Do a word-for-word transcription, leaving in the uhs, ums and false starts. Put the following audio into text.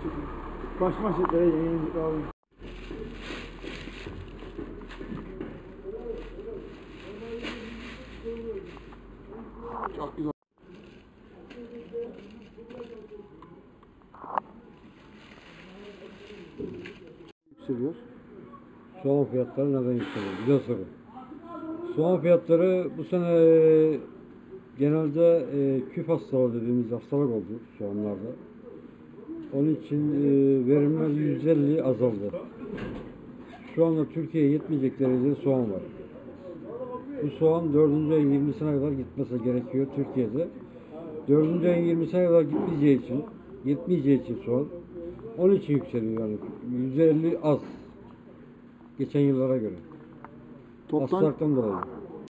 Baş manşetlere yayınladık abi. Çok güzel. Yükseliyor. Soğan fiyatları neden yükseliyor? Güzel soru. Soğan fiyatları bu sene e, genelde e, küf hastalığı dediğimiz hastalık oldu soğanlarda. Onun için e, verimler yüzde elli azaldı. Şu anda Türkiye'ye yetmeyecek derecede soğan var. Bu soğan dördüncü ayın yirmisine kadar gitmesi gerekiyor Türkiye'de. dördüncü ayın yirmisine kadar gitmeyeceği için, yetmeyeceği için soğan, onun için yükseliyor yani. yüzde elli az. Geçen yıllara göre. Toptan Hastalıktan dolayı.